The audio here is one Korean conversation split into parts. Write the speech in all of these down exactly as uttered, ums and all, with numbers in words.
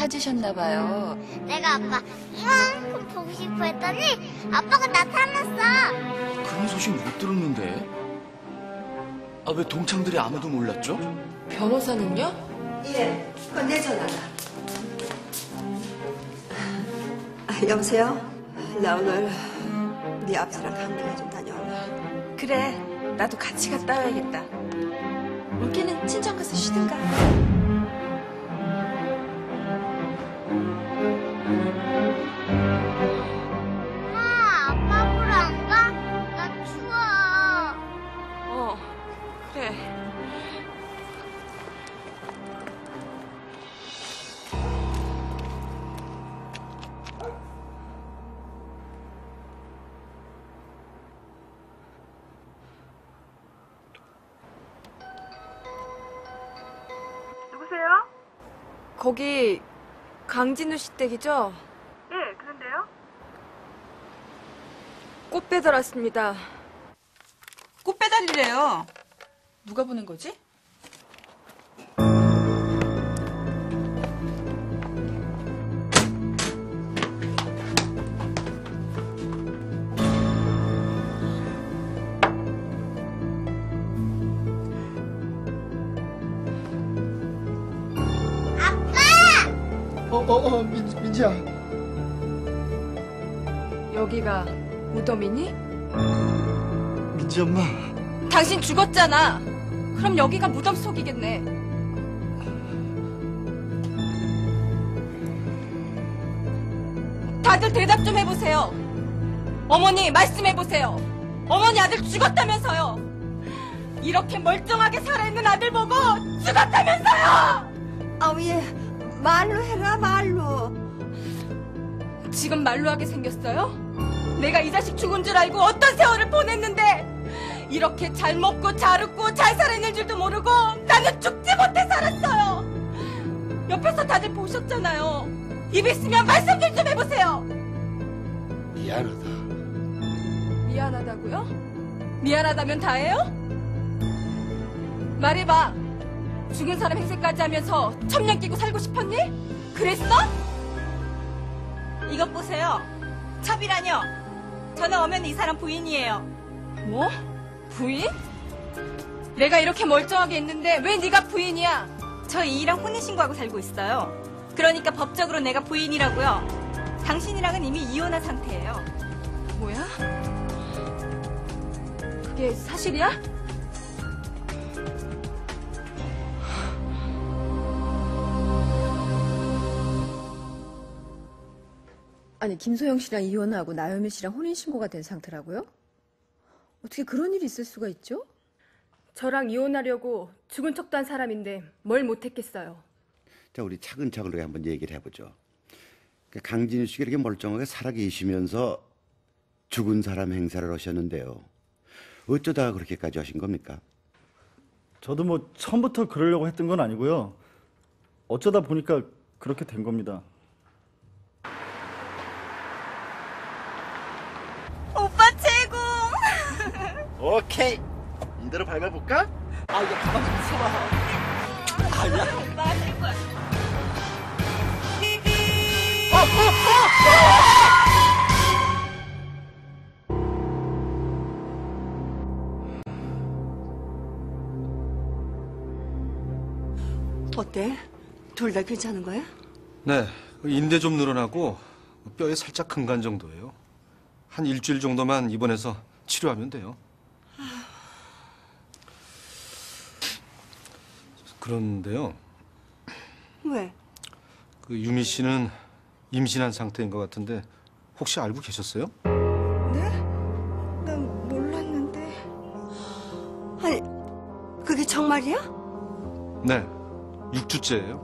찾으셨나 봐요. 내가 아빠 이만큼 보고 싶어 했더니 아빠가 나타났어. 그런 소식 못 들었는데. 아, 왜 동창들이 아무도 몰랐죠? 변호사는요? 예, 그건 내 전화다. 아, 여보세요? 나 오늘 네 앞사람 강릉에 좀 다녀올래. 그래, 나도 같이 갔다 와야겠다. 올케는 친정 가서 쉬든가. 엄마, 아빠 보러 안 가? 나 추워. 어, 그래. 누구세요? 거기 강진우 씨 댁이죠? 예, 그런데요? 꽃 배달 왔습니다. 꽃 배달이래요. 누가 보낸 거지? 어, 어, 어, 민, 민지야. 여기가 무덤이니? 민지 엄마. 당신 죽었잖아. 그럼 여기가 무덤 속이겠네. 다들 대답 좀 해보세요. 어머니 말씀해보세요. 어머니 아들 죽었다면서요. 이렇게 멀쩡하게 살아있는 아들 보고 죽었다면서요. 아우, 예, 말로 해라, 말로. 지금 말로 하게 생겼어요? 내가 이 자식 죽은 줄 알고 어떤 세월을 보냈는데 이렇게 잘 먹고 잘 웃고 잘 살아있는 줄도 모르고 나는 죽지 못해 살았어요. 옆에서 다들 보셨잖아요. 입 있으면 말씀 좀 좀 해보세요. 미안하다. 미안하다고요? 미안하다면 다예요? 말해봐. 죽은 사람 행세까지 하면서 천년 끼고 살고 싶었니? 그랬어? 이것 보세요. 첩이라뇨. 저는 엄연히 이 사람 부인이에요. 뭐? 부인? 내가 이렇게 멀쩡하게 있는데 왜 네가 부인이야? 저 이이랑 혼인신고하고 살고 있어요. 그러니까 법적으로 내가 부인이라고요. 당신이랑은 이미 이혼한 상태예요. 뭐야? 그게 사실이야? 아니, 김소영 씨랑 이혼하고 나유미 씨랑 혼인신고가 된 상태라고요? 어떻게 그런 일이 있을 수가 있죠? 저랑 이혼하려고 죽은 척도 한 사람인데 뭘 못했겠어요. 자, 우리 차근차근하게 한번 얘기를 해보죠. 강진우 씨가 이렇게 멀쩡하게 살아계시면서 죽은 사람 행사를 하셨는데요. 어쩌다 그렇게까지 하신 겁니까? 저도 뭐 처음부터 그러려고 했던 건 아니고요. 어쩌다 보니까 그렇게 된 겁니다. 오빠 최고! 오케이. 이대로 밟아볼까? 아, 이게 가만히 있어봐. 아니야. 오빠 최고야. 어, 어, 어! 어때? 둘 다 괜찮은 거야? 네, 인대 좀 늘어나고 뼈에 살짝 큰 간 정도예요. 한 일주일 정도만 입원해서 치료하면 돼요. 그런데요. 왜? 그 유미 씨는 임신한 상태인 것 같은데 혹시 알고 계셨어요? 네? 난 몰랐는데. 아니, 그게 정말이야? 네, 육 주째예요.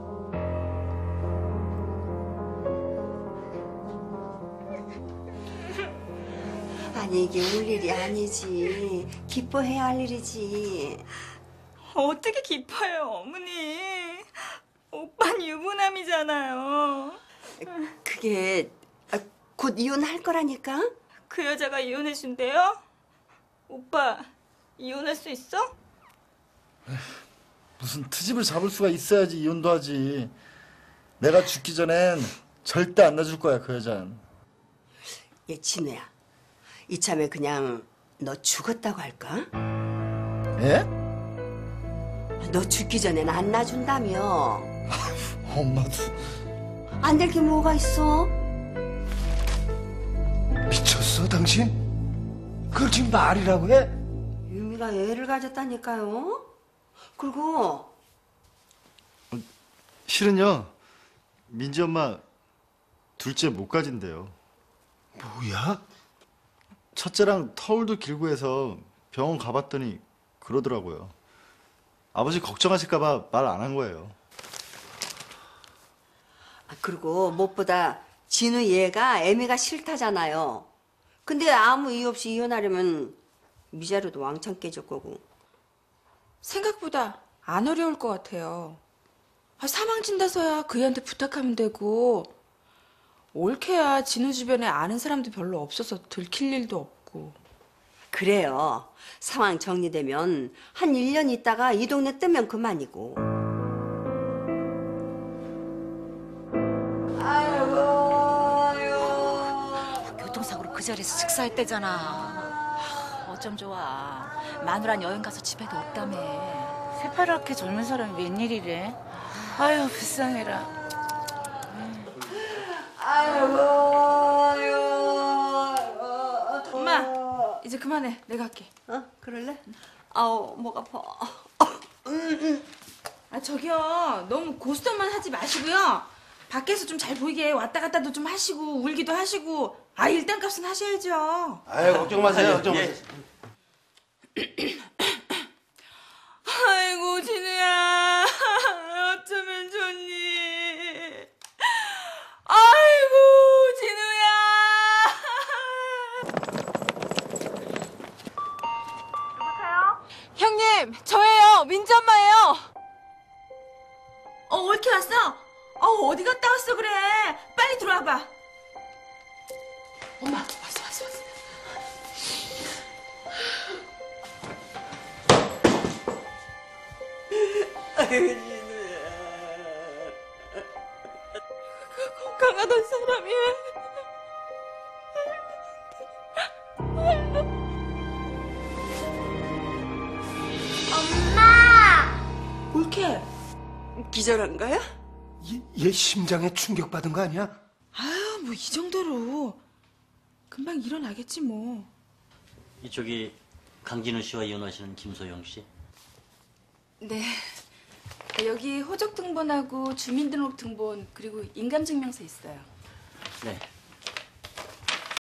아니, 이게 울 일이 아니지. 기뻐해야 할 일이지. 어떻게 기뻐요, 어머니. 오빠는 유부남이잖아요. 그게 곧 이혼할 거라니까? 그 여자가 이혼해준대요? 오빠, 이혼할 수 있어? 무슨 트집을 잡을 수가 있어야지 이혼도 하지. 내가 죽기 전엔 절대 안 놔줄 거야, 그 여잔. 얘 진우야, 이참에 그냥 너 죽었다고 할까? 예? 너 죽기 전엔 안 놔준다며. 엄마도. 안 될 게 뭐가 있어? 미쳤어, 당신? 그걸 지금 말이라고 해? 유미가 애를 가졌다니까요. 그리고 실은요, 민지 엄마 둘째 못 가진대요. 뭐야? 첫째랑 터울도 길고 해서 병원 가봤더니 그러더라고요. 아버지 걱정하실까봐 말 안 한 거예요. 아, 그리고 무엇보다 진우 얘가 애미가 싫다잖아요. 근데 아무 이유 없이 이혼하려면 미자료도 왕창 깨질 거고. 생각보다 안 어려울 것 같아요. 아, 사망친다서야 그이한테 부탁하면 되고 올케야 진우 주변에 아는 사람도 별로 없어서 들킬 일도 없고. 그래요. 상황 정리되면 한 일 년 있다가 이 동네 뜨면 그만이고. 아이고, 아이고. 교통사고로 그 자리에서 식사했대잖아. 하, 어쩜 좋아. 마누란 여행 가서 집에도 없다며. 새파랗게 젊은 사람이 웬일이래. 아유 불쌍해라. 아이고, 아이고. 엄마 이제 그만해. 내가 할게. 어? 그럴래? 아우, 목 아파. 아 저기요 너무 고스톱만 하지 마시고요. 밖에서 좀 잘 보이게 왔다 갔다도 좀 하시고 울기도 하시고 아 일단값은 하셔야죠. 아유, 걱정 마세요, 걱정 마세요. 아이고 진우야 어쩌면 좋니. 아이고 진우야. 형님, 저예요. 민지 엄마예요. 어 올케 왔어? 어 어디 갔다 왔어 그래. 빨리 들어와봐. 엄마 왔어 왔어 왔어. 아이고, 진우야. 건강하던 사람이. 엄마! 올케. 기절한 거야? 얘, 얘 심장에 충격받은 거 아니야? 아유 뭐 이 정도로 금방 일어나겠지 뭐. 이쪽이 강진우 씨와 이혼하시는 김소영 씨? 네. 여기 호적 등본하고 주민등록 등본 그리고 인감증명서 있어요. 네.